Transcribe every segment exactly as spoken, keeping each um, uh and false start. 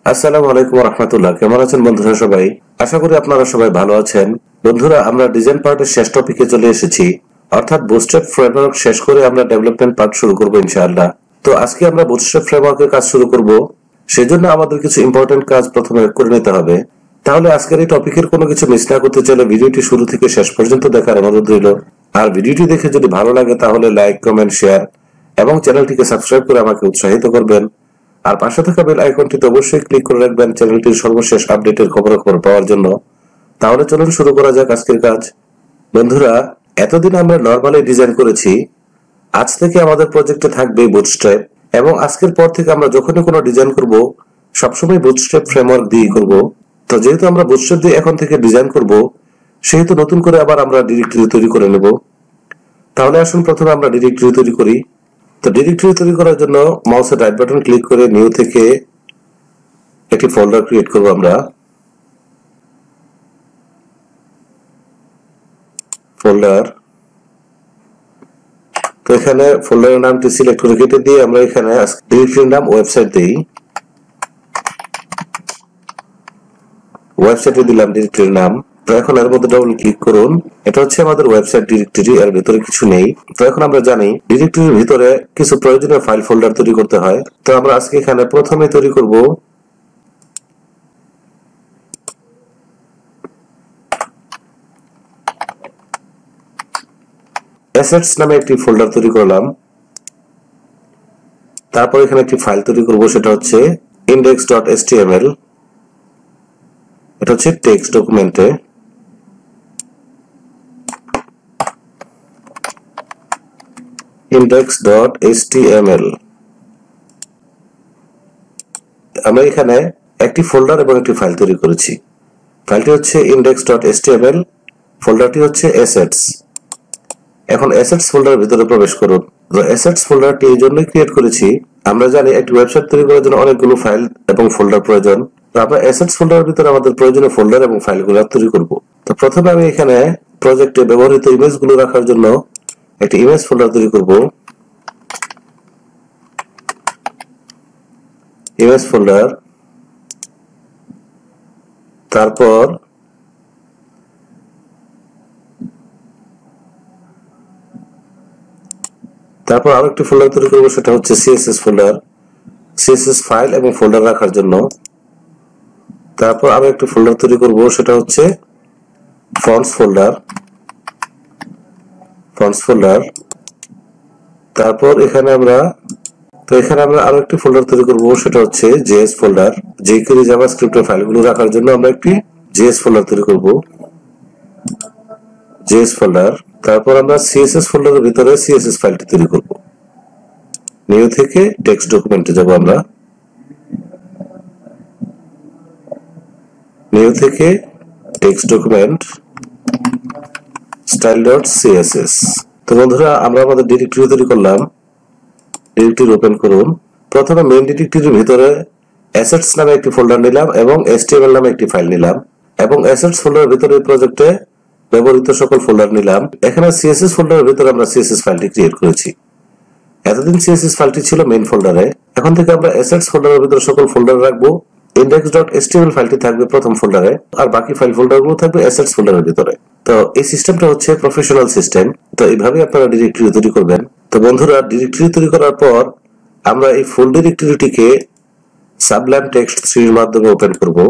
আসসালামু আলাইকুম ওয়া রাহমাতুল্লাহ। কেমন আছেন বন্ধুরা সবাই? আশা করি আপনারা সবাই ভালো আছেন। বন্ধুরা, আমরা ডিজাইন পার্টের শেষ টপিকে চলে এসেছি, অর্থাৎ বুটস্ট্র্যাপ ফ্রেমওয়ার্ক শেষ করে আমরা ডেভেলপমেন্ট পার্ট শুরু করব ইনশাআল্লাহ। তো আজকে আমরা বুটস্ট্র্যাপ ফ্রেমওয়ার্কের কাজ শুরু করব। সেজন্য আমাদের কিছু ইম্পর্টেন্ট কাজ প্রথমে করে নিতে হবে। তাহলে আজকের এই টপিকের কোনো কিছু মিস না করতে চাইলে ভিডিওটি শুরু থেকে শেষ পর্যন্ত দেখার অনুরোধ রইল। আর ভিডিওটি দেখে যদি ভালো লাগে তাহলে লাইক, কমেন্ট, শেয়ার এবং চ্যানেলটিকে সাবস্ক্রাইব করে আমাকে উৎসাহিত করবেন। আর পাশে থাকা বেল আইকনটিতে অবশ্যই ক্লিক করে রাখবেন চ্যানেলটির সর্বশেষ আপডেটের খবরাখবর পাওয়ার জন্য। তাহলে চলুন শুরু করা যাক আজকের কাজ। বন্ধুরা, এতদিন আমরা নরমালি ডিজাইন করেছি, আজ থেকে আমাদের প্রজেক্টে থাকবে বুটস্ট্র্যাপ, এবং আজকের পর থেকে আমরা যখনই কোনো ডিজাইন করব সবসময় বুটস্ট্র্যাপ ফ্রেমওয়ার্ক দিয়ে করব। তো যেহেতু আমরা বুটস্ট্র্যাপ দিয়ে এখন থেকে ডিজাইন করব, সেহেতু নতুন করে আবার আমরা ডিরেক্টরি তৈরি করে নেব। তাহলে আসুন প্রথমে আমরা ডিরেক্টরি তৈরি করি। তো ডিরেক্টরি তৈরি করার জন্য মাউসের রাইট বাটন ক্লিক করে নিউ থেকে একটি ফোল্ডার ক্রিয়েট করব আমরা। ফোল্ডার, তো এখানে ফোল্ডারের নামটি সিলেক্ট করে কেটে দিয়ে আমরা এখানে ডিরেক্টরির নাম ওয়েবসাইট দেই। ওয়েবসাইটে দিলাম ডিরেক্টরির নাম। তো এখন এর মধ্যে ডাবল ক্লিক করুন। এটা হচ্ছে আমাদের ওয়েবসাইট ডিরেক্টরি, এর ভিতরে কিছু নেই। তো এখন আমরা জানি ডিরেক্টরির ভিতরে কিছু প্রয়োজনীয় ফাইল ফোল্ডার তৈরি করতে হয়। তো আমরা আজকে এখানে প্রথমে তৈরি করব অ্যাসেটস নামে একটি ফোল্ডার তৈরি করলাম। তারপর এখানে একটি ফাইল তৈরি করব, সেটা হচ্ছে index dot H T M L. এটা হচ্ছে টেক্সট ডকুমেন্টে। Index dot H T M L. আমরা এখানে একটি ফোল্ডার এবং একটি ফাইল তৈরি করেছি। ফাইলটি হচ্ছে index dot H T M L, ফোল্ডারটি হচ্ছে অ্যাসেটস। এখন অ্যাসেটস ফোল্ডারের ভিতরে প্রবেশ করুন। তো অ্যাসেটস ফোল্ডারটি এই জন্যই ক্রিয়েট করেছি, আমরা জানি একটি ওয়েবসাইট তৈরি করার জন্য অনেকগুলো ফাইল এবং ফোল্ডার প্রয়োজন। তো আমরা অ্যাসেটস ফোল্ডারের ভিতরে আমাদের প্রয়োজনীয় ফোল্ডার এবং ফাইলগুলো তৈরি করব। তো প্রথমে আমি এখানে প্রজেক্টে ব্যবহৃত ইমেজগুলো রাখার জন্য একটি ইমেজ ফোল্ডার তৈরি করব। ইমেজ ফোল্ডার, তারপর তারপর আরো একটি ফোল্ডার তৈরি করব, সেটা হচ্ছে সিএসএস ফোল্ডার, সিএসএস ফাইল এবং ফোল্ডার রাখার জন্য। তারপর আরো একটি ফোল্ডার তৈরি করব, সেটা হচ্ছে ফন্টস ফোল্ডার, ফন্টস ফোল্ডার। তারপর এখানে আমরা তো এখানে আমরা আরো একটি ফোল্ডার তৈরি করব, সেটা হচ্ছে জেএস ফোল্ডার, jQuery জাভাস্ক্রিপ্টের ফাইলগুলো রাখার জন্য আমরা একটি জেএস ফোল্ডার তৈরি করব, জেএস ফোল্ডার। তারপর আমরা সিএসএস ফোল্ডারের ভিতরে সিএসএস ফাইলটি তৈরি করব। নিউ থেকে টেক্সট ডকুমেন্টে যাব আমরা। নিউ থেকে text document style dot CSS. তো বন্ধুরা, আমরা আমাদের ডিরেক্টরি তৈরি করলাম। ডিরেক্টরি ওপেন করুন। প্রথমে মেইন ডিরেক্টরির ভিতরে অ্যাসেটস নামে একটি ফোল্ডার নিলাম এবং এসটিএমএল নামে একটি ফাইল নিলাম, এবং অ্যাসেটস ফোল্ডারের ভিতরে প্রজেক্টে ব্যবহৃত সকল ফোল্ডার নিলাম। এখানে সিএসএস ফোল্ডারের ভিতরে আমরা সিএসএস ফাইলটি ক্রিয়েট করেছি। এতদিন সিএসএস ফাইলটি ছিল মেইন ফোল্ডারে, এখন থেকে আমরা অ্যাসেটস ফোল্ডারের ভিতরে সকল ফোল্ডার রাখবো। ইন্ডেক্স ডট এসটিএমএল ফাইলটি থাকবে প্রথম ফোল্ডারে, আর বাকি ফাইল ফোল্ডারগুলো থাকবে অ্যাসেটস ফোল্ডারের ভিতরে। তো এই সিস্টেমটা হচ্ছে প্রফেশনাল সিস্টেম। তো এইভাবে আপনারা ডিরেক্টরি তৈরি করবেন। তো বন্ধুরা, ডিরেক্টরি তৈরি করার পর আমরা এই ফুল ডিরেক্টরিটিকে সাবলাইম টেক্সট থ্রি এর মাধ্যমে ওপেন করব।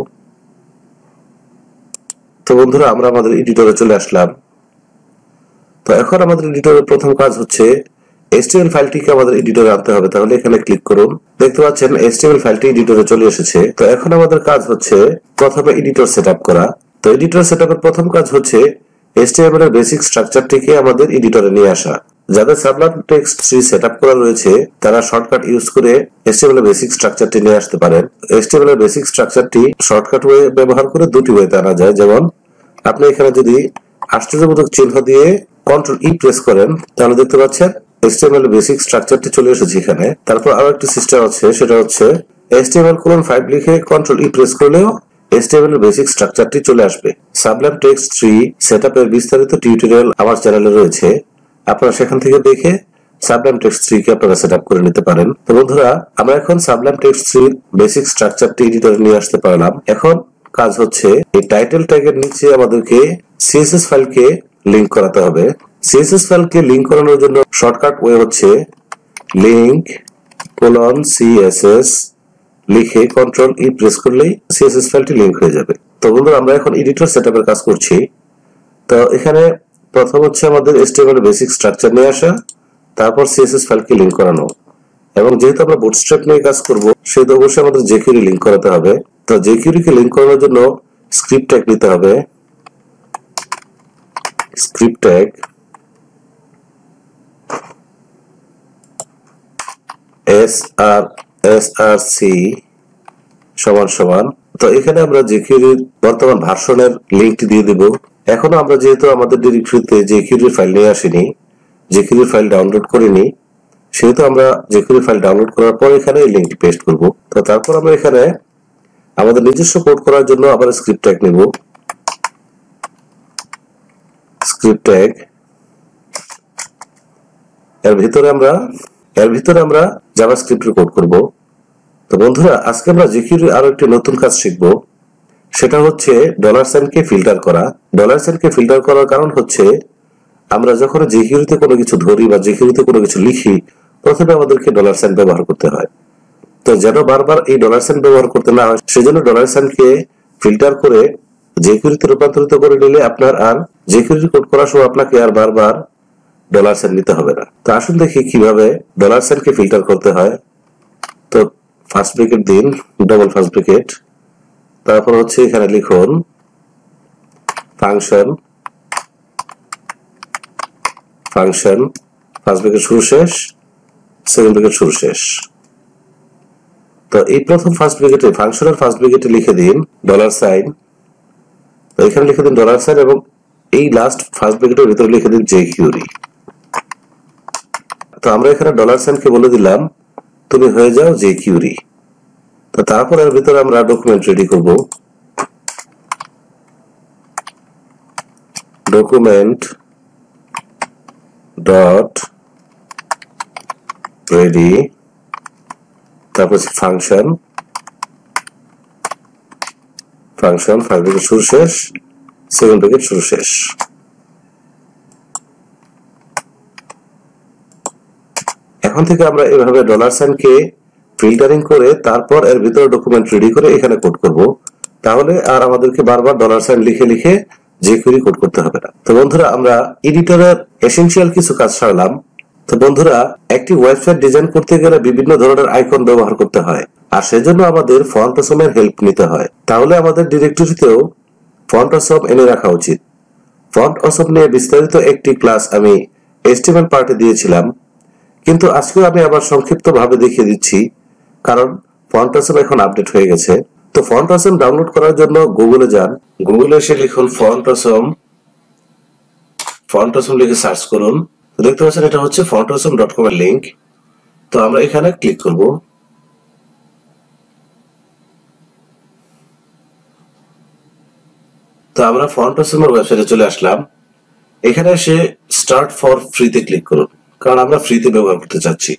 তো বন্ধুরা, আমরা আমাদের এডিটরে চলে আসলাম। তো এখন আমাদের এডিটরের প্রথম কাজ হচ্ছে এইচটিএমএল ফাইলটিকে আমাদের এডিটরে আনতে হবে। তাহলে এখানে ক্লিক করুন। দেখতে পাচ্ছেন এইচটিএমএল ফাইলটি এডিটরে চলে এসেছে। তো এখন আমাদের কাজ হচ্ছে প্রথমে এডিটর সেটআপ করা। তো এডিটর সেটআপের প্রথম কাজ হচ্ছে এইচটিএমএল এর বেসিক স্ট্রাকচারটিকে আমাদের এডিটরে নিয়ে আসা। যাদের সাবলাইম টেক্সট থ্রি সেটআপ করা রয়েছে তারা শর্টকাট ইউজ করে এইচটিএমএল এর বেসিক স্ট্রাকচারটি নিয়ে আসতে পারেন। এইচটিএমএল এর বেসিক স্ট্রাকচারটি শর্টকাট ওয়ে ব্যবহার করে দুটি ওয়েতে আনা যায়। যেমন আপনি এখানে যদি আশ্চর্যবোধক চিহ্ন দিয়ে কন্ট্রোল ই প্রেস করেন তাহলে দেখতে পাচ্ছেন এইচটিএমএল এর বেসিক স্ট্রাকচারটি চলে এসেছে এখানে। তারপর আরো একটি সিস্টেম আছে, সেটা হচ্ছে এইচটিএমএল কোলন ফাইভ লিখে কন্ট্রোল ই প্রেস করলেও এইচটিএমএল এর বেসিক স্ট্রাকচারটি চলে আসবে। সাবলাইম টেক্সট থ্রি সেটআপের বিস্তারিত টিউটোরিয়াল আমার চ্যানেলে রয়েছে, আপনারা সেখান থেকে দেখে সাবলাইম টেক্সট থ্রি কে আপনারা সেট আপ করে নিতে পারেন। তো বন্ধুরা আমরা এখন সাবলাইম টেক্সট থ্রি বেসিক স্ট্রাকচারটি এডিটরে নিয়ে আসতে পারলাম। এখন কাজ হচ্ছে এই টাইটেল ট্যাগের নিচে আমাদেরকে সিএসএস ফাইলকে লিংক করাতে হবে। সিএসএস ফাইলকে লিংক করানোর জন্য শর্টকাট ওয়ে হচ্ছে লিংক কোলন সিএসএস লিখে কন্ট্রোল ই প্রেস করলেই সিএসএস ফাইলটি লিংক হয়ে যাবে। তো বন্ধুরা আমরা এখন এডিটর সেটআপের কাজ করছি। তো এখানে প্রথম হচ্ছে আমাদের এইচটিএমএল বেসিক স্ট্রাকচার নিয়ে আসা, তারপর সিএসএস ফাইলকে লিংক করানো, এবং যেহেতু আমরা বুটস্ট্র্যাপ নিয়ে কাজ করব সেহেতু অবশ্যই আমাদের জেকিউরি লিংক করাতে হবে। তো জেকিউরি কে লিংক করানোর জন্য স্ক্রিপ্ট ট্যাগ নিতে হবে। Script tag S R S R C সমান সমান। তো এখানে আমরা জেকিউরির বর্তমান ভার্সনের লিংকটি দিয়ে দেব। এখনো আমরা যেহেতু আমাদের ডিরেক্টরিতে জেকিউরির ফাইল নিয়ে আসিনি, জেকিউরির ফাইল ডাউনলোড করিনি, সেহেতু আমরা জেকিউরি ফাইল ডাউনলোড করার পর এখানে এই লিংকটি পেস্ট করব। তো তারপর আমরা এখানে আমাদের নিজস্ব কোড করার জন্য আবার স্ক্রিপ্ট ট্যাগ নেব। স্ক্রিপ্ট ট্যাগ এর ভিতরে আমরা এর ভিতরে আমরা জাভাস্ক্রিপ্টের কোড করব। তো বন্ধুরা আজকে আমরা জেকিউরির আরো একটি নতুন কাজ শিখব, সেটা হচ্ছে ডলার সাইন কে ফিল্টার করা। ডলার সাইন কে ফিল্টার করার কারণ হচ্ছে আমরা যখন জেকিউরিতে কোনো কিছু ধরি বা জেকিউরিতে কোনো কিছু লিখি, প্রথমে আমাদেরকে ডলার সাইন ব্যবহার করতে হয়। তো যেন বারবার এই ডলার সাইন ব্যবহার করতে না হয় সেজন্য ডলার সাইনকে ফিল্টার করে জেকিউরিতে রূপান্তরিত করে নিলে আপনার আর জেকিউরি কোড করার সময় আপনাকে আর বারবার ডলার সাইন নিতে হবে না। তো আসুন দেখি কিভাবে ডলার সাইনকে ফিল্টার করতে হয়। তো ফার্স্ট ব্র্যাকেট দিন, ডবল ফার্স্ট ব্র্যাকেট, তারপর হচ্ছে এখানে লিখুন ফাংশন ফাংশন ফার্স্ট ব্র্যাকেট শুরু শেষ, সেকেন্ড ব্র্যাকেট শুরু শেষ। তো এই প্রথম ফার্স্ট ব্র্যাকেটে ফাংশনের ফার্স্ট ব্র্যাকেটে লিখে দিন ডলার সাইন, তো এখানে লিখে দিন ডলার সাইন এবং এই লাস্ট ফার্স্ট ব্র্যাকেটের ভিতরে লিখে দিন জেকিউরি। তো আমরা এখানে ডলার সাইনকে বলে দিলাম তুমি হয়ে যাও জেকিউরি। তো তারপর এর ভিতরে আমরা ডকুমেন্ট রেডি করব। ডকুমেন্ট ডট রেডি, তারপর ফাংশন ফাংশন ফার্স্ট ব্র্যাকেট শুরু শেষ, সেকেন্ড ব্র্যাকেট শুরু শেষ। এখন থেকে আমরা এভাবে ডলার সাইনকে ফিল্টারিং করে তারপর এর ভিতরে ডকুমেন্ট রেডি করে এখানে কোড করব। তাহলে আর আমাদেরকে বারবার ডলার সাইন লিখে লিখে জেকিউরি কোড করতে হবে না। তো বন্ধুরা আমরা এডিটরের এসেনশিয়াল কিছু কাজ সারলাম। তো বন্ধুরা একটি ওয়েবসাইট ডিজাইন করতে গেলে বিভিন্ন ধরনের আইকন ব্যবহার করতে হয়, আর সেজন্য আমাদের ফন্ট অসমের হেল্প নিতে হয়। তাহলে আমাদের ডিরেক্টরিতেও ফন্ট অসম এনে রাখা উচিত। ফন্ট অসম নিয়ে বিস্তারিত একটি ক্লাস আমি এইচটিএমএল পার্টে দিয়েছিলাম, কিন্তু আজকে আমি আবার সংক্ষিপ্ত ভাবে দেখিয়ে দিচ্ছি, কারণ ফন্ট অসম এখন আপডেট হয়ে গেছে। তো ফন্ট অসম ডাউনলোড করার জন্য গুগলে যান, গুগলে এসে লিখুন ফন্ট অসম, ফন্ট অসম লিখে সার্চ করুন। তো দেখতে পাচ্ছেন এটা হচ্ছে ফন্ট অসম ডট কম এর লিংক। তো আমরা এখানে ক্লিক করব। তো আমরা ফন্ট অসম এর ওয়েবসাইটে চলে আসলাম। এখানে এসে স্টার্ট ফর ফ্রিতে ক্লিক করুন, কারণ আমরা ফ্রিতে ব্যবহার করতে চাচ্ছি।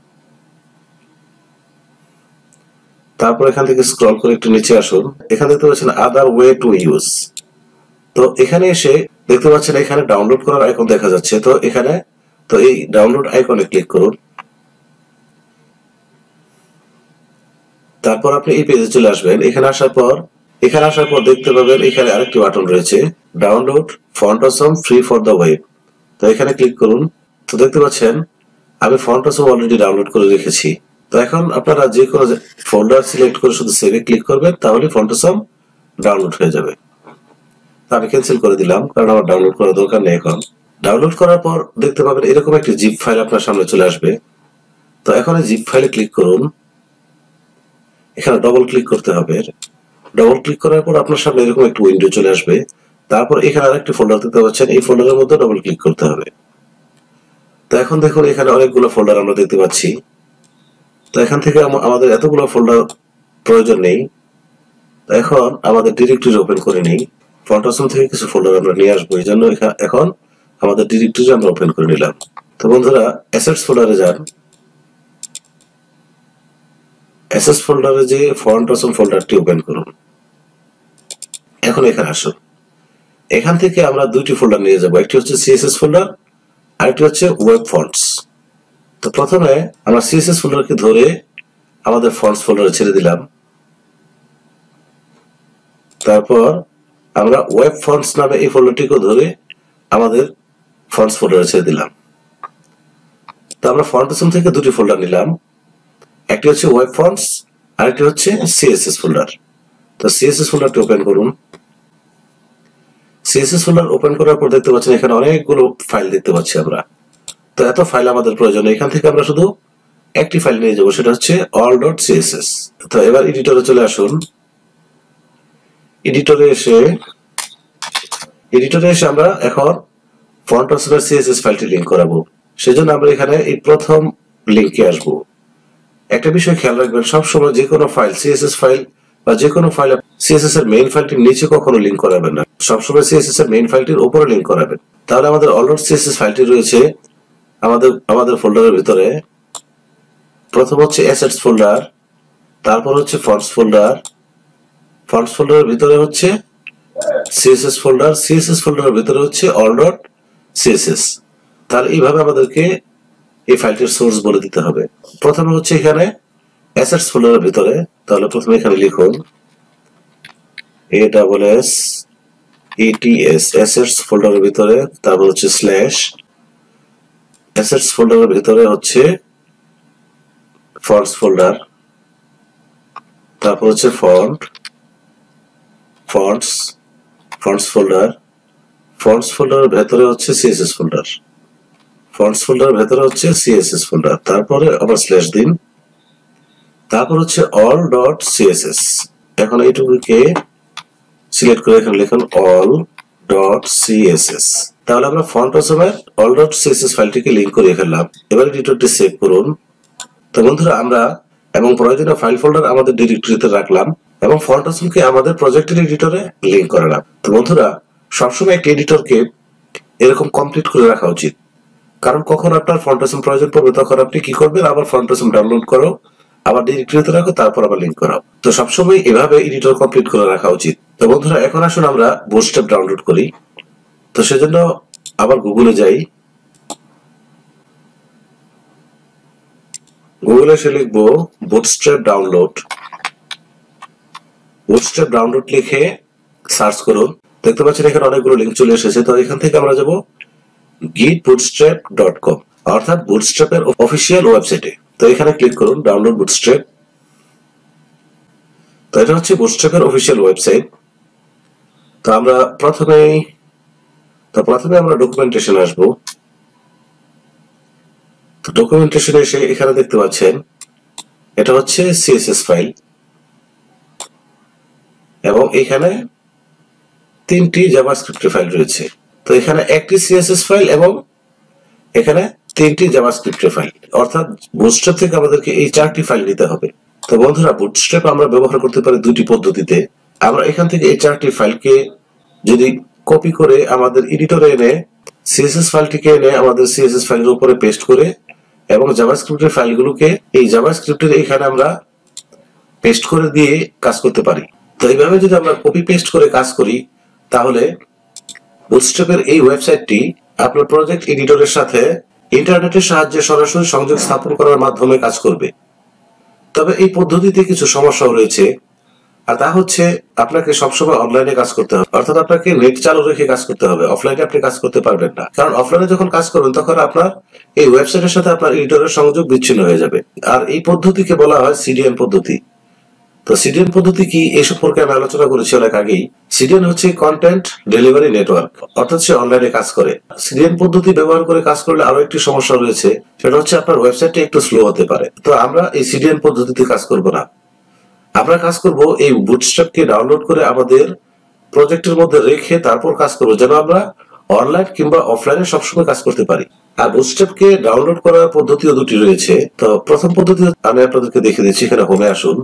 তারপর এখান থেকে স্ক্রল করে একটু নিচে আসুন, এখানে দেখতে পাচ্ছেন আদার ওয়ে টু ইউজ। তো এখানে এসে দেখতে পাচ্ছেন এখানে ডাউনলোড করার আইকন দেখা যাচ্ছে। তো এখানে তো এই ডাউনলোড আইকনে ক্লিক করুন। তারপর আপনি এই পেজে চলে আসবেন। এখানে আসার পর এখানে আসার পর দেখতে পাবেন এখানে আরেকটি বাটন রয়েছে, download font awesome free for the web. তো এখানে ক্লিক করুন। তো দেখতে পাচ্ছেন আমি ফন্ট অসম অলরেডি ডাউনলোড করে রেখেছি। তো এখন আপনারা যে কোনো ফোল্ডার সিলেক্ট করে শুধু সেভে ক্লিক করবেন, তাহলে ফন্ট অসম ডাউনলোড হয়ে যাবে। তো আমি ক্যান্সেল করে দিলাম, কারণ আমার ডাউনলোড করার দরকার নেই। এখন ডাউনলোড করার পর দেখতে পাবেন এরকম একটি জিপ ফাইল আপনার সামনে চলে আসবে। তো এখন এই জিপ ফাইলে ক্লিক করুন, এখানে ডবল ক্লিক করতে হবে। ডবল ক্লিক করার পর আপনার সামনে এরকম একটি উইন্ডো চলে আসবে। তারপর এখানে আরেকটি ফোল্ডার দেখতে পাচ্ছেন, এই ফোল্ডারের মধ্যে ডবল ক্লিক করতে হবে। তো এখন দেখুন এখানে অনেকগুলো ফোল্ডার আমরা দেখতে পাচ্ছি। তো এখান থেকে আমাদের এতগুলো ফোল্ডার প্রয়োজন নেই। তো এখন আমাদের ডিরেক্টরি ওপেন করে নেই। ফন্ট অসম থেকে কিছু ফোল্ডার আমরা নিয়ে আসবো, এই জন্য এখন আমাদের ডিরেক্টরি আমরা ওপেন করে নিলাম। তো তো বন্ধুরা অ্যাসেটস ফোল্ডারে যান, অ্যাসেটস ফোল্ডারে যে ফন্ট অসম ফোল্ডারটি ওপেন করুন। এখন এখানে আসুন, এখান থেকে আমরা দুইটি ফোল্ডার নিয়ে যাব, একটি হচ্ছে সিএসএস ফোল্ডার আর একটি হচ্ছে ওয়েব ফন্টস। তো প্রথমে আমরা সিএসএস ফোল্ডারকে ধরে আমাদের ফন্টস ফোল্ডারে ছেড়ে দিলাম, তারপর আমরা ওয়েব ফন্টস নামে এই ফোল্ডারটিকে ধরে আমাদের ফন্টস ফোল্ডারে ছেড়ে দিলাম। তো আমরা ফন্টসম থেকে দুটি ফোল্ডার নিলাম, একটি হচ্ছে ওয়েব ফন্টস আর একটি হচ্ছে সিএসএস ফোল্ডার। তো সিএসএস ফোল্ডারটি ওপেন করুন। সিএসএস ফোল্ডার ওপেন করার পর দেখতে পাচ্ছেন এখানে অনেকগুলো ফাইল দেখতে পাচ্ছি আমরা। তো এত ফাইল আমাদের প্রয়োজন, এখান থেকে আমরা শুধু একটি ফাইল নিয়ে যাবো, সেটা হচ্ছে all ডট সিএসএস। তো এবার এডিটরে চলে আসুন। এডিটরে এসে এডিটরে এসে আমরা এখন ফন্ট অসমের সিএসএস ফাইলটি লিংক করাবো। সেজন্য আমরা এখানে এই প্রথম লিংকে আসবো। একটা বিষয় খেয়াল রাখবেন, সবসময় যে কোনো ফাইল সিএসএস ফাইল বা যে কোনো ফাইল সিএসএস এর মেইন ফাইলটির নিচে কখনো লিংক করাবেন না, সবসময় সিএসএস এর মেইন ফাইলটির উপরে লিংক করাবেন। তাহলে আমাদের all ডট সিএসএস ফাইলটি রয়েছে আমাদের আমাদের ফোল্ডারের ভিতরে। প্রথম হচ্ছে অ্যাসেটস ফোল্ডার, তারপর হচ্ছে ফন্টস ফোল্ডার, ফন্টস ফোল্ডারের ভিতরে হচ্ছে সিএসএস ফোল্ডার, সিএসএস ফোল্ডারের ভিতরে হচ্ছে all ডট সিএসএস। তাহলে এইভাবে আমাদেরকে এই ফাইলটির সোর্স বলে দিতে হবে। প্রথমে হচ্ছে এখানে অ্যাসেটস ফোল্ডারের ভিতরে, তাহলে প্রথমে এখানে লিখুন A double S ETS assets ফোল্ডারের ভিতরে, তারপর হচ্ছে স্ল্যাশ অ্যাসেটস ফোল্ডারের ভিতরে হচ্ছে ফন্টস ফোল্ডার, তারপর হচ্ছে font fonts fonts folder, fonts ফোল্ডারের ভেতরে হচ্ছে সিএসএস ফোল্ডার, ফন্টস ফোল্ডারের ভেতরে হচ্ছে সিএসএস ফোল্ডার, তারপরে আবার স্ল্যাশ দিন, তারপর হচ্ছে all ডট সিএসএস। এখন এইটুকুকে সিলেক্ট করে এখানে লিখুন all ডট সিএসএস। তাহলে আমরা ফন্ট অসমের all ডট সিএসএস ফাইলটিকে লিংক করে ফেললাম। এবার এডিটরটি সেভ করুন। তো বন্ধুরা আমরা এবং প্রয়োজনীয় ফাইল ফোল্ডার আমাদের ডিরেক্টরিতে রাখলাম এবং ফন্ট অসমকে আমাদের প্রজেক্টের এডিটরে লিংক করালাম। তো বন্ধুরা সবসময় একটা এডিটরকে এরকম কমপ্লিট করে রাখা উচিত, কারণ কখন আপনার ফন্ট অসম প্রয়োজন পড়বে তখন আপনি কি করবেন, আবার ফন্ট অসম ডাউনলোড করো, আবার ডিরেক্টরিতে রাখো, তারপর আবার লিংক করাও। তো সবসময় এভাবে এডিটর কমপ্লিট করে রাখা উচিত। তো বন্ধুরা এখন আসুন আমরা বুটস্ট্র্যাপ ডাউনলোড করি। তো সেজন্য আবার গুগলে যাই, গুগলে এসে লিখবো বুটস্ট্র্যাপ ডাউনলোড। বুটস্ট্র্যাপ ডাউনলোড লিখে সার্চ করুন। দেখতে পাচ্ছেন এখানে অনেকগুলো লিংক চলে এসেছে। তো এখান থেকে আমরা যাব গিট বুটস্ট্র্যাপ ডট কম, অর্থাৎ বুটস্ট্র্যাপের অফিসিয়াল ওয়েবসাইটে। তো এখানে ক্লিক করুন ডাউনলোড বুটস্ট্র্যাপ। তো এটা হচ্ছে বুটস্ট্র্যাপের অফিসিয়াল ওয়েবসাইট। তো আমরা প্রথমেই তো প্রথমে আমরা ডকুমেন্টেশন আসবো। তো ডকুমেন্টেশন এসে এখানে দেখতে পাচ্ছেন এটা হচ্ছে সিএসএস ফাইল এবং এখানে তিনটি জাভাস্ক্রিপ্ট ফাইল রয়েছে। তো এখানে একটি সিএসএস ফাইল এবং এখানে তিনটি জাভাস্ক্রিপ্ট ফাইল, অর্থাৎ বুটস্ট্র্যাপ থেকে আমাদেরকে এই চারটি ফাইল নিতে হবে। তো বন্ধুরা বুটস্ট্র্যাপ আমরা ব্যবহার করতে পারি দুটি পদ্ধতিতে। আমরা এখান থেকে এই চারটি ফাইলকে যদি কপি করে আমাদের এডিটরে এনে সিএসএস ফাইলটিকে এনে আমাদের সিএসএস ফাইলের উপরে পেস্ট করে এবং জাভাস্ক্রিপ্টের ফাইলগুলোকে এই জাভাস্ক্রিপ্টের এখানে আমরা পেস্ট করে দিয়ে কাজ করতে পারি। তো এইভাবে যদি আমরা কপি পেস্ট করে কাজ করি তাহলে বুটস্ট্র্যাপের এই ওয়েবসাইটটি আপনার প্রজেক্ট এডিটরের সাথে ইন্টারনেটের সাহায্যে সরাসরি সংযোগ স্থাপন করার মাধ্যমে কাজ করবে। তবে এই পদ্ধতিতে কিছু সমস্যাও রয়েছে, আর তা হচ্ছে আপনাকে সবসময় অনলাইনে কাজ করতে হবে, অর্থাৎ আপনাকে নেট চালু রেখে কাজ করতে হবে। অফলাইনে আপনি কাজ করতে পারবেন না, কারণ অফলাইনে যখন কাজ করবেন তখন আপনার এই ওয়েবসাইটের সাথে আপনার এডিটরের সংযোগ বিচ্ছিন্ন হয়ে যাবে। আর এই পদ্ধতিকে বলা হয় সিডিএন পদ্ধতি। তো সিডিএন পদ্ধতি কি এই সম্পর্কে আমি আলোচনা করেছি অনেক আগেই। সিডিএন হচ্ছে কন্টেন্ট ডেলিভারি নেটওয়ার্ক, অর্থাৎ সে অনলাইনে কাজ করে। সিডিএন পদ্ধতি ব্যবহার করে কাজ করলে আরো একটি সমস্যা রয়েছে, সেটা হচ্ছে আপনার ওয়েবসাইটটা একটু স্লো হতে পারে। তো আমরা এই সিডিএন পদ্ধতিতে কাজ করব না, আমরা কাজ করব এই বুটস্ট্র্যাপকে ডাউনলোড করে আমাদের প্রজেক্টের মধ্যে রেখে তারপর কাজ করব, যেন আমরা অনলাইন কিংবা অফলাইনে সবসময় কাজ করতে পারি। আর বুটস্ট্র্যাপকে ডাউনলোড করার পদ্ধতিও দুটি রয়েছে। তো প্রথম পদ্ধতি আমি আপনাদেরকে দেখে দিচ্ছি। এখানে হোমে আসুন।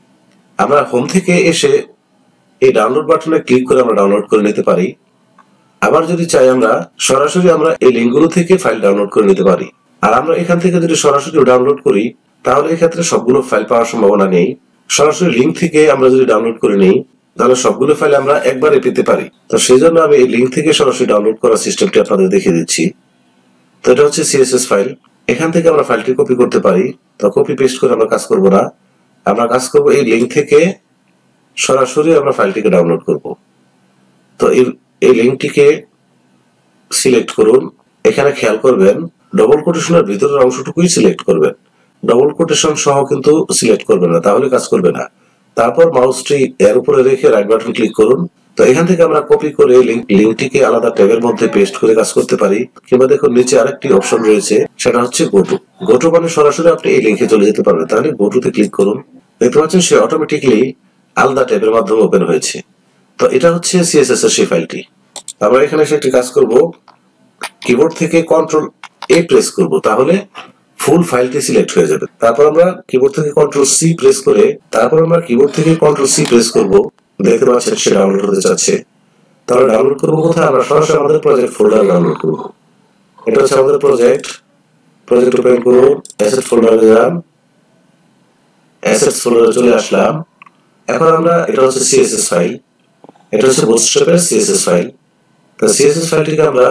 আমরা হোম থেকে এসে এই ডাউনলোড বাটনে ক্লিক করে আমরা ডাউনলোড করে নিতে পারি। আবার যদি চাই আমরা সরাসরি আমরা এই লিঙ্কগুলো থেকে ফাইল ডাউনলোড করে নিতে পারি। আর আমরা এখান থেকে যদি সরাসরি ডাউনলোড করি তাহলে এক্ষেত্রে সবগুলো ফাইল পাওয়ার সম্ভাবনা নেই। সরাসরি লিঙ্ক থেকে আমরা যদি ডাউনলোড করে নিই তাহলে সবগুলো ফাইল আমরা একবারে পেতে পারি। তো সেই জন্য আমি এই লিঙ্ক থেকে সরাসরি ডাউনলোড করার সিস্টেমটি আপনাদের দেখিয়ে দিচ্ছি। তো এটা হচ্ছে সিএসএস ফাইল। এখান থেকে আমরা ফাইলটি কপি করতে পারি। তো কপি পেস্ট করে আমরা কাজ করব না, আমরা কাজ করব এই লিঙ্ক থেকে সরাসরি আমরা ফাইলটিকে ডাউনলোড করব। তো এই লিঙ্কটিকে সিলেক্ট করুন। এখানে খেয়াল করবেন ডবল কোটেশনের ভিতরের অংশটুকুই সিলেক্ট করবেন, ডবল কোটেশন সহ কিন্তু সিলেক্ট করবেন না, তাহলে কাজ করবে না। তারপর মাউসটি এর উপরে রেখে রাইট বাটন ক্লিক করুন। তো এখান থেকে আমরা কপি করে লিঙ্কটিকে আলাদা ট্যাবের মধ্যে পেস্ট করে কাজ করতে পারি, কিংবা দেখুন নিচে আরেকটি অপশন রয়েছে, সেটা হচ্ছে গোটু। গোটু মানে সরাসরি আপনি এই লিঙ্কে চলে যেতে পারবেন। তাহলে গোটুতে ক্লিক করুন। দেখতে পাচ্ছেন সে অটোমেটিকলি আলাদা ট্যাবের মাধ্যমে ওপেন হয়েছে। তো এটা হচ্ছে সিএসএস এর সেই ফাইলটি। আমরা এখানে এসে একটি কাজ করব, কিবোর্ড থেকে কন্ট্রোল এ প্রেস করব, তাহলে ফুল ফাইলটি সিলেক্ট হয়ে যাবে। তারপর আমরা কিবোর্ড থেকে কন্ট্রোল সি প্রেস করে তারপর আমরা কিবোর্ড থেকে কন্ট্রোল সি প্রেস করব। দেখতে পাচ্ছেন সে ডাউনলোড হতে যাচ্ছে। তাহলে ডাউনলোড করবো কোথায়? আমরা সরাসরি আমাদের প্রজেক্ট ফোল্ডার ডাউনলোড করব। এটা হচ্ছে আমাদের প্রজেক্ট। প্রজেক্ট ওপেন করুন, অ্যাসেট ফোল্ডারে যান, অ্যাসেটস ফোল্ডারে চলে আসলাম। এখন আমরা এটা হচ্ছে সিএসএস ফাইল, এটা হচ্ছে বুটস্ট্র্যাপের সিএসএস ফাইল। তো সিএসএস ফাইলটিকে আমরা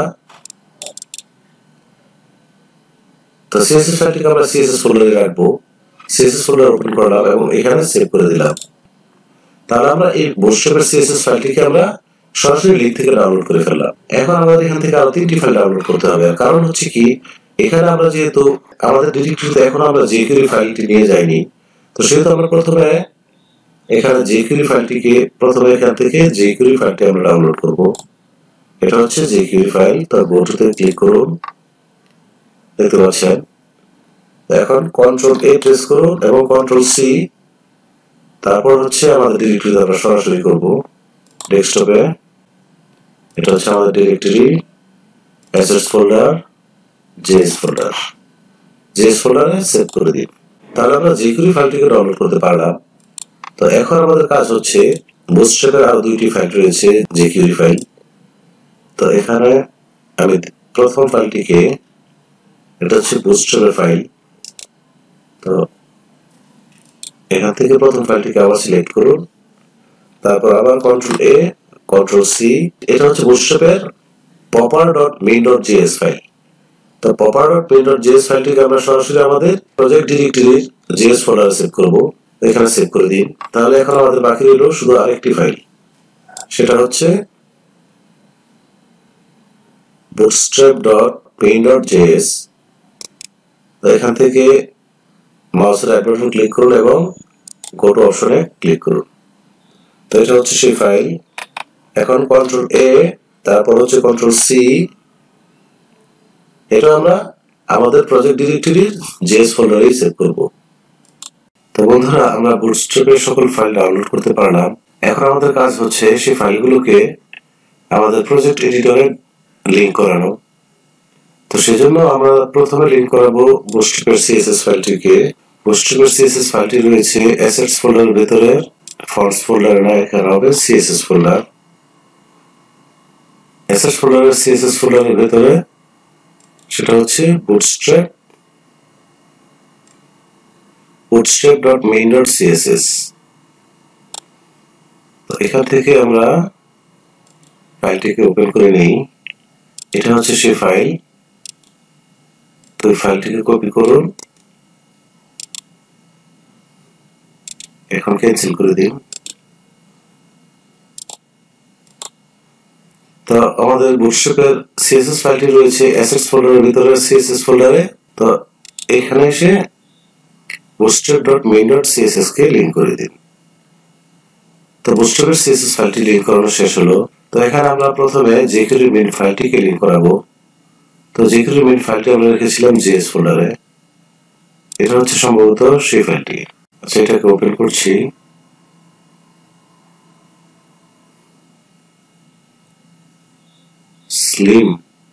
তো সিএসএস ফাইলটিকে আমরা সিএসএস ফোল্ডারে রাখবো। সিএসএস ফোল্ডার ওপেন করলাম এবং এখানে সেভ করে দিলাম। তাহলে আমরা এই বুটস্ট্র্যাপের সিএসএস ফাইলটিকে আমরা সরাসরি লিঙ্ক থেকে ডাউনলোড করে ফেললাম। এখন আমাদের এখান থেকে আরো তিনটি ফাইল ডাউনলোড করতে হবে। কারণ হচ্ছে কি, এখানে আমরা যেহেতু আমাদের ডিরেক্টরিতে এখন আমরা jQuery ফাইলটি নিয়ে যাইনি, তো সেহেতু আমরা প্রথমে এখানে jQuery ফাইলটিকে প্রথমে এখান থেকে jQuery ফাইলটি আমরা ডাউনলোড করব। এটা হচ্ছে jQuery ফাইল। তো গোটুতে ক্লিক করুন, দেখতে পাচ্ছেন। এখন কন্ট্রোল এ প্রেস করুন এবং কন্ট্রোল সি, তারপর হচ্ছে আমাদের ডিরেক্টরিতে আমরা সরাসরি করব ডেস্কটপে। এটা হচ্ছে আমাদের directory, assets folder, JS folder. JS ফোল্ডারে সেভ করে দিন। তাহলে আমরা jQuery ফাইলটিকে ডাউনলোড করতে পারলাম। তো এখন আমাদের কাজ হচ্ছে, বুটস্ট্র্যাপের আরো দুইটি ফাইল রয়েছে jQuery ফাইল। তো এখানে আমি প্রথম ফাইলটিকে, এটা হচ্ছে বুটস্ট্র্যাপের ফাইল। তো এখান থেকে প্রথম ফাইলটিকে আবার সিলেক্ট করুন, তারপর আবার কন্ট্রোল এ, কন্ট্রোল সি। এটা হচ্ছে বুটস্ট্র্যাপের popper.main.js ফাইল। তো popper.main.js ফাইলটিকে আমরা সরাসরি আমাদের প্রজেক্ট ডিরেক্টরির জেএস ফোল্ডারে সেভ করব। এখানে সেভ করে দিন। তাহলে এখন আমাদের বাকি রইল শুধু আরেকটি ফাইল, সেটা হচ্ছে bootstrap.main.js। তো এখান থেকে মাউসের রাইট বাটন ক্লিক করুন এবং গো টু অপশনে ক্লিক করুন। তো এটা হচ্ছে সেই ফাইল। এখন কন্ট্রোল এ, তারপর হচ্ছে কন্ট্রোল সি। এটা আমরা আমাদের প্রজেক্ট ডিরেক্টরির জেএস ফোল্ডারেই সেভ করব। তো বন্ধুরা, আমরা বুটস্ট্র্যাপের সকল ফাইল ডাউনলোড করতে পারলাম। এখন আমাদের কাজ হচ্ছে সেই ফাইলগুলোকে আমাদের প্রজেক্ট এডিটরে লিংক করানো। তো সেজন্য আমরা প্রথমে লিংক করাবো বুটস্ট্র্যাপের সিএসএস ফাইলটিকে। বুটস্ট্র্যাপের সিএসএস ফাইলটি রয়েছে অ্যাসেটস ফোল্ডারের ভিতরে, ফন্টস ফোল্ডারে না, এখানে হবে সিএসএস ফোল্ডার। অ্যাসেটস ফোল্ডারের সিএসএস ফোল্ডারের ভিতরে সেটা হচ্ছে বুটস্ট্র্যাপ bootstrap.main.css। তো এখান থেকে আমরা ফাইলটিকে ওপেন করে নেই। এটা হচ্ছে সেই ফাইল। তো এই ফাইলটিকে কপি করুন, এখন ক্যান্সেল করে দিন। তো আমাদের বুটস্ট্র্যাপের সিএসএস ফাইলটি রয়েছে অ্যাসেটস ফোল্ডারের ভিতরে সিএসএস ফোল্ডারে। তো এখানে এসে bootstrap.main.css কে লিংক করে দিন। তো বুটস্ট্র্যাপের সিএসএস ফাইলটি লিংক করানো শেষ হলো। তো এখানে আমরা প্রথমে jQuery main ফাইলটিকে লিংক করাবো। তো jQuery main ফাইলটি আমরা রেখেছিলাম জেএস ফোল্ডারে। এটা হচ্ছে সম্ভবত সেই ফাইলটি। আচ্ছা, এটাকে ওপেন করছি। স্লিম,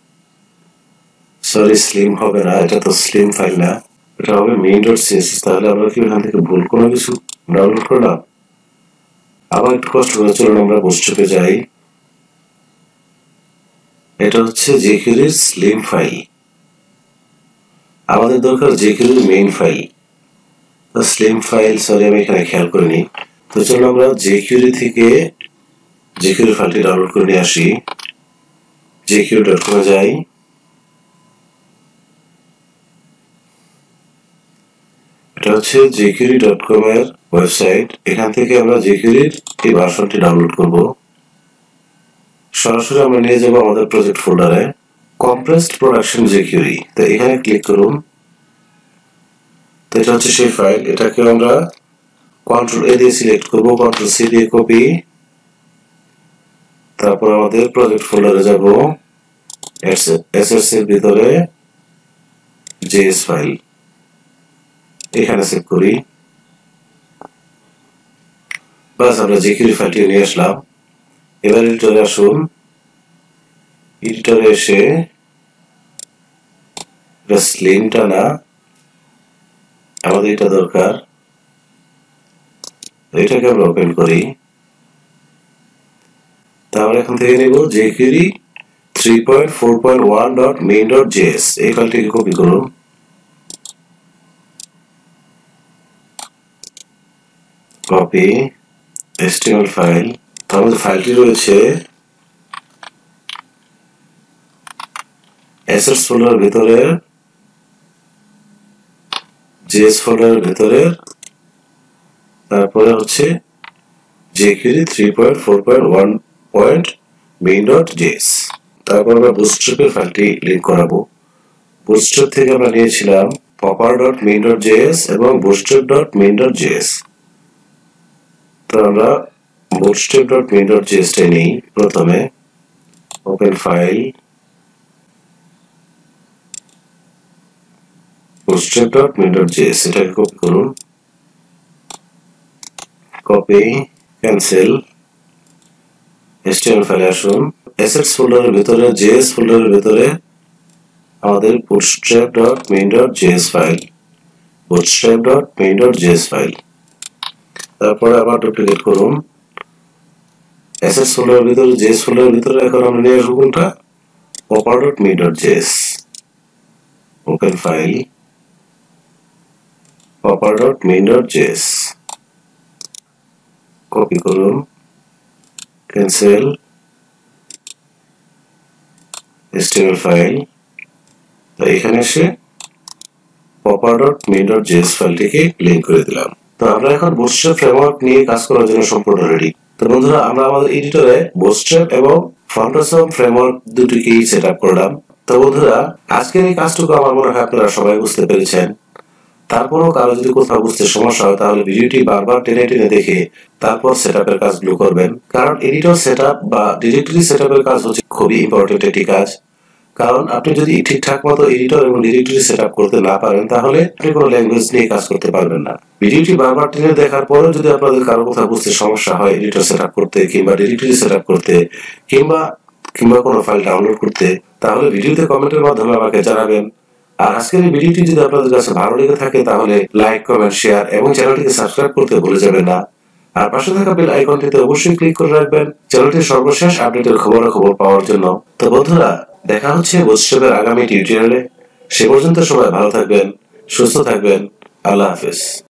সরি স্লিম হবে না, এটা তো স্লিম ফাইল না, এটা হবে main.css। তাহলে আমরা কি এখান থেকে ভুল কোনো কিছু ডাউনলোড করলাম? আবার একটু কষ্ট করে চলুন আমরা বুটস্ট্র্যাপে যাই। এটা হচ্ছে jQuery স্লিম ফাইল। আমাদের দরকার jQuery মেইন ফাইল। তো স্লিম ফাইল সরি আমি এখানে খেয়াল করিনি। তো চলো আমরা jQuery থেকে jQuery ফাইলটি ডাউনলোড করে নিয়ে আসি। jQuery ডট কম এ যাই। এটা হচ্ছে jQuery ডট কম এর ওয়েবসাইট। এখান থেকে আমরা jQuery এই ভার্সনটি ডাউনলোড করব। সরাসরি আমরা নিয়ে যাব আমাদের প্রজেক্ট ফোল্ডারে, কম্প্রেসড প্রোডাকশন jQuery। তো এখানে ক্লিক করুন। তো এটা হচ্ছে সেই ফাইল। এটাকে আমরা কন্ট্রোল এ দিয়ে সিলেক্ট করব, কন্ট্রোল সি দিয়ে কপি, তারপর আমাদের প্রজেক্ট ফোল্ডারে যাব, এসএস এর ভিতরে জেএস ফাইল এখানে সেভ করি। বাস আমরা jQuery ফাইলটি নিয়ে আসলাম। এবার এডিটরে আসুন। এডিটরে এসে এটা স্লিমটা না, আমাদের এটা দরকার। এটাকে আমরা ওপেন করি। তাহলে এখন থেকে নেব jQuery three point four point one dot main dot JS. এই ফাইলটিকে কপি করুন। Copy HTML file. আমাদের ফাইলটি রয়েছে অ্যাসেটস ফোল্ডারের ভিতরে, জেএস ফোল্ডারের ভিতরে, তারপরে হচ্ছে jQuery three point four point one point main dot JS. তারপর আমরা বুটস্ট্র্যাপের ফাইলটি লিংক করাবো। বুটস্ট্র্যাপ থেকে আমরা নিয়েছিলাম popper dot main dot JS এবং bootstrap dot main dot JS. তো আমরা bootstrap dot main dot JS টাই নেই। প্রথমে open file, bootstrap dot main dot JS এটাকে কপি করুন। কপি, ক্যান্সেল, এইচটিএমএল ফাইলে আসুন। অ্যাসেটস ফোল্ডারের ভিতরে, জেএস ফোল্ডারের ভিতরে আমাদের bootstrap dot main dot JS file, bootstrap dot main dot JS file. তারপরে আবার ডুপ্লিকেট করুন। অ্যাসেটস ফোল্ডারের ভিতরে, জেএস ফোল্ডারের ভিতরে এখন আমরা নিয়ে আসবো কোনটা, popper dot main dot JS. Open file, popper dot main dot JS, copy করুন, ক্যান্সেল, এইচটিএমএল ফাইল। তো এখানে এসে popper dot main dot JS ফাইলটিকে লিংক করে দিলাম। তো আমরা এখন বুটস্ট্র্যাপ ফ্রেমওয়ার্ক নিয়ে কাজ করার জন্য সম্পূর্ণ রেডি। তো বন্ধুরা আমরা আমাদের এডিটরে বুটস্ট্র্যাপ এবং ফন্টাসম ফ্রেমওয়ার্ক দুটিকেই সেট আপ করলাম। তো বন্ধুরা আজকের এই কাজটুকু আমার মনে হয় আপনারা সবাই বুঝতে পেরেছেন। তারপরও কারো যদি কোথাও বুঝতে সমস্যা হয় তাহলে ভিডিওটি বারবার টেনে টেনে দেখে তারপর সেটআপের কাজগুলো করবেন। কারণ এডিটর সেটআপ বা ডিরেক্টরি সেটআপের কাজ হচ্ছে খুবই ইম্পর্টেন্ট একটি কাজ। কারণ আপনি যদি ঠিকঠাক মতো এডিটর এবং ডিরেক্টরি সেটআপ করতে না পারেন তাহলে আপনি কোনো ল্যাঙ্গুয়েজ নিয়ে কাজ করতে পারবেন না। ভিডিওটি বারবার টেনে দেখার পরেও যদি আপনাদের কারো কোথাও বুঝতে সমস্যা হয় এডিটর সেটআপ করতে কিংবা ডিরেক্টরি সেটআপ করতে কিংবা কিংবা কোনো ফাইল ডাউনলোড করতে, তাহলে ভিডিওতে কমেন্টের মাধ্যমে আমাকে জানাবেন। আর আজকের এই ভিডিওটি যদি আপনাদের কাছে ভালো লেগে থাকে তাহলে লাইক, কমেন্ট, শেয়ার এবং চ্যানেলটিকে সাবস্ক্রাইব করতে ভুলে যাবেন না। আর পাশে থাকা বেল আইকনটিতে অবশ্যই ক্লিক করে রাখবেন চ্যানেলটির সর্বশেষ আপডেটের খবরাখবর পাওয়ার জন্য। তো বন্ধুরা দেখা হচ্ছে বুটস্ট্র্যাপের আগামী টিউটোরিয়ালে। সে পর্যন্ত সবাই ভালো থাকবেন, সুস্থ থাকবেন। আল্লাহ হাফেজ।